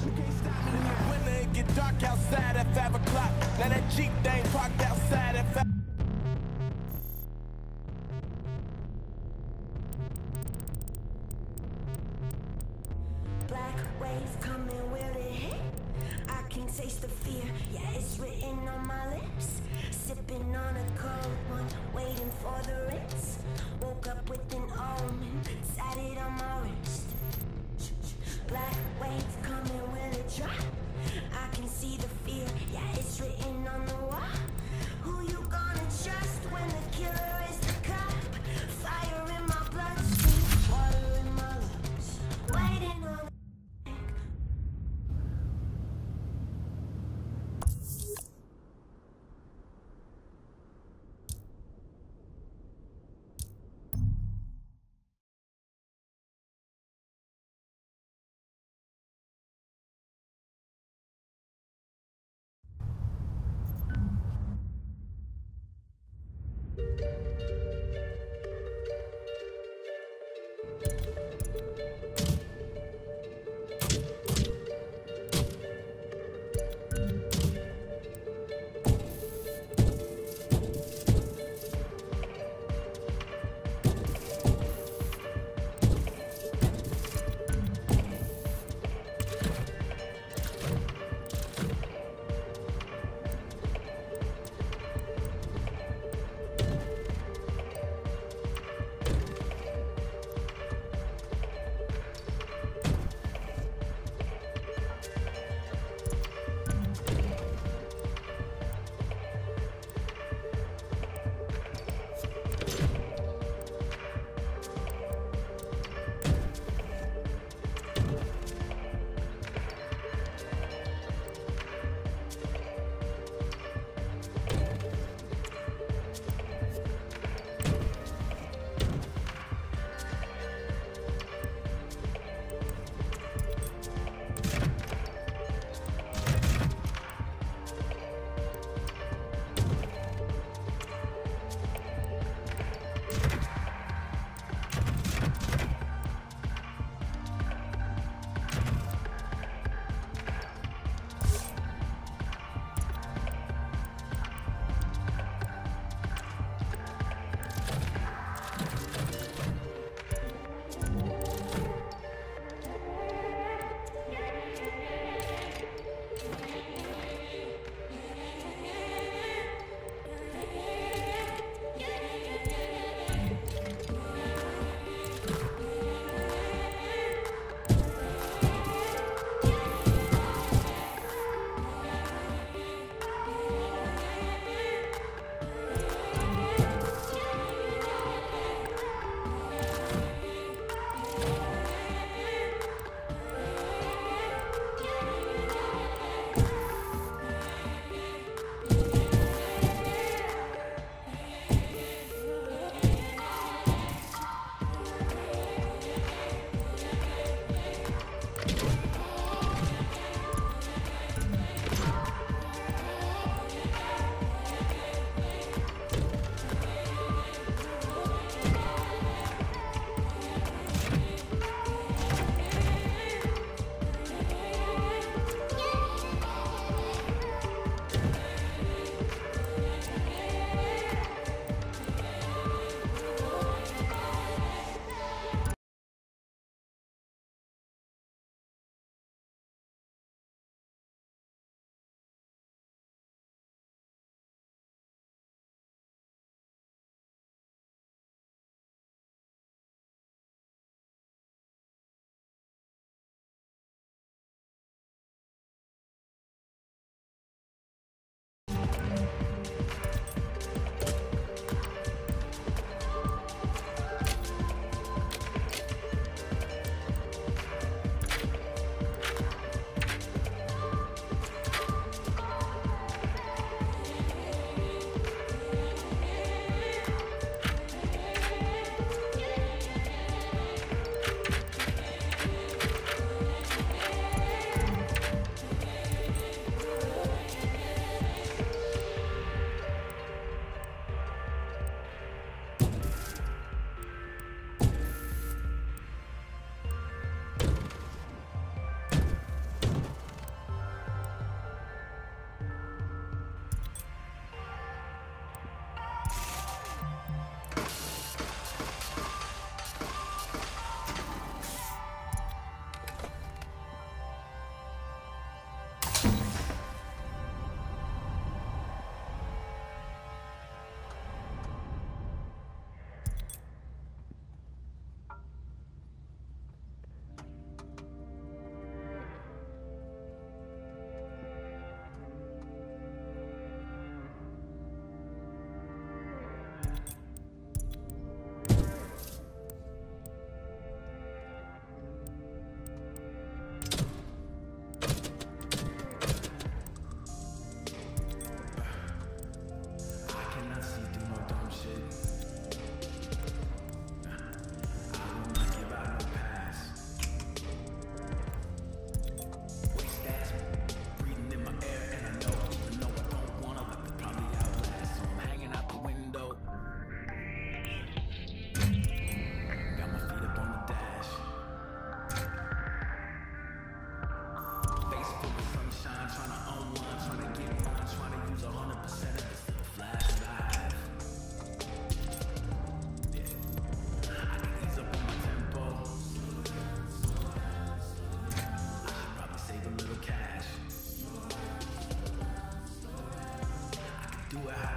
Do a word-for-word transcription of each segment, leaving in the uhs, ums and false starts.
When it get dark outside at five o'clock, now that Jeep thing parked outside at five. Black wave coming, will it hit? I can taste the fear, yeah, it's written on my lips. Sipping on a cold one, waiting for the rinse. Woke up with an omen, tatted on my wrist. Black wave coming, will it drop? I can see the fear, yeah, it's written on the wall. Who you gonna trust when the killer is the cop? Fire in my bloodstream, water in my lungs, waiting on the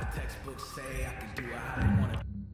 textbooks say I can do it how they wanna.